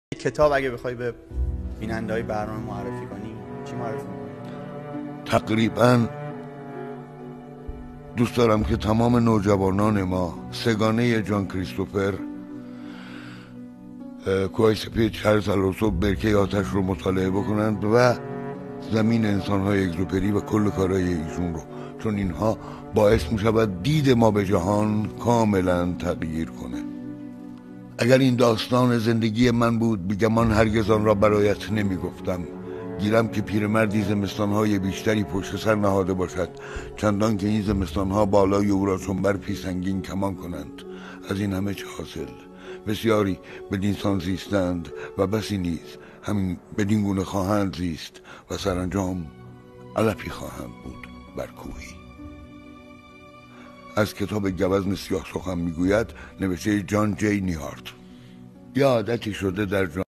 کتاب اگه بخوای به بیننده‌های برنامه معرفی کنی چی معرفی می‌کنی؟ تقریبا دوست دارم که تمام نوجوانان ما سگانه جان کریستوفر، کوههای سپید، شهر سلاسو، برکه آتش رو مطالعه بکنند و زمین انسان‌های اگزوپری و کل کارهای ایشون رو، چون اینها باعث می‌شود دید ما به جهان کاملا تغییر کنه. اگر این داستان زندگی من بود بیگمان هرگز آن را برایت نمیگفتم. گیرم که پیرمردی زمستانهای بیشتری پشت سر نهاده باشد، چندان که این زمستانها بالای او را چون برفی سنگین کمان کنند. از این همه چه حاصل؟ بسیاری بدینسان زیستند و بسی نیز همین بدین گونه خواهند زیست و سرانجام علفی خواهند بود بر کوهی. از کتاب گوزن سیاه سخن میگوید، نوشته جان جی نیهارت. یه عادتی شده در